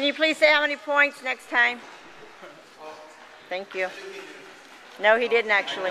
Can you please say how many points next time? Thank you. No, he didn't actually.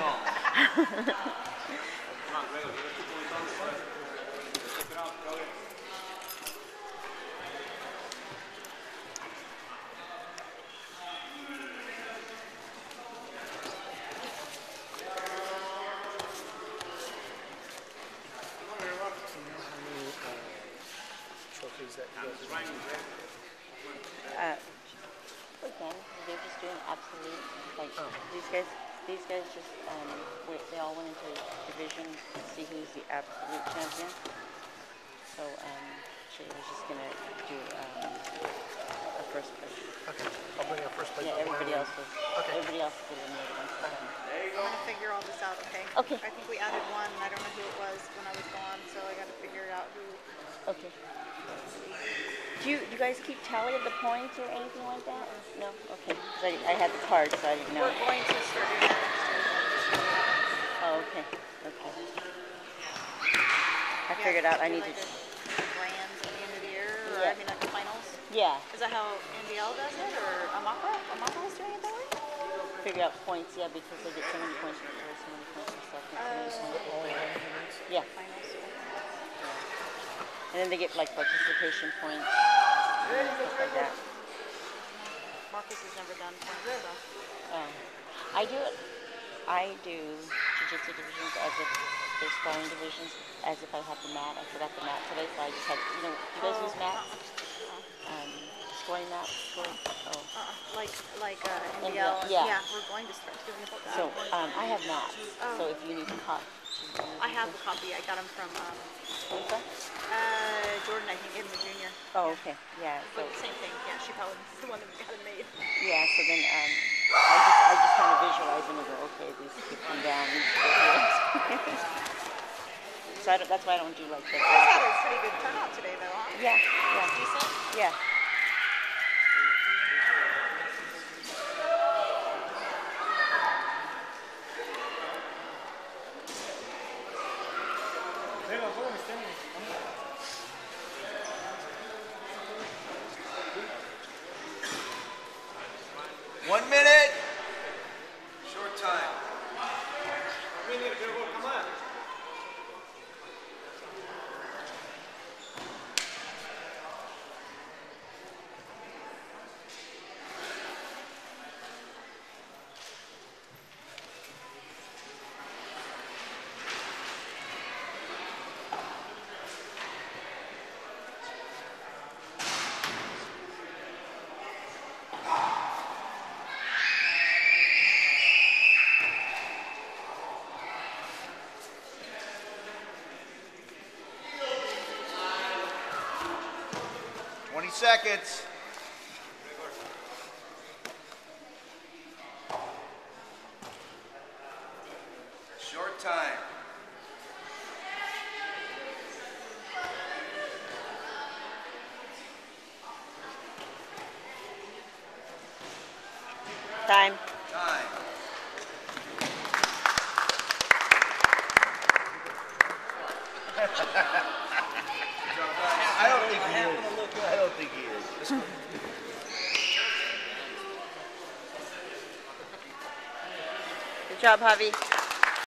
They're just doing absolute, like, these guys just, they all went into division to see who's the absolute champion. So, she was just gonna do, a first place. Okay, I'll bring our first place. Yeah, everybody else was eliminated. I'm gonna figure all this out, okay? Okay. I think we added one, and I don't know who it was when I was gone, so I gotta figure out who. Okay. Do you guys keep tally of the points or anything like that? No? Okay. Because I had the card, so I didn't know. We're going to start doing that next week. Oh, okay. Okay. I figured out I need to... Grands at the end of the year, or I mean at the finals? Yeah. Is that how NBL does it, or Amaka? Amaka was doing it that way? Figure out points, yeah, because they get so many points for first, so many points for second. Yeah. Finals. And then they get like participation points and stuff like that. Marcus has never done points, so. I do jiu-jitsu divisions as if they're sparring divisions, as if I had the mat. I forgot the mat today, so I just had, you know, you guys use mats? Scoring mats? Like NBL. Yeah. We're going to start doing that. So I have mats, so if you need to cut. I have a copy. I got them from Jordan, I think, in the junior. Oh, okay. Yeah. So but same thing. Yeah, she probably was the one that got it made. Yeah. So then I just kind of visualize them and go, okay, these could come down. So that's why I don't do like the. I thought it was a pretty good turnout today, though. Huh? Yeah. Yeah. Decent. Yeah. One minute. Short time. Come on. Seconds. Short time. Time. Time. I don't think he is. I don't think he is. Good job, Javi.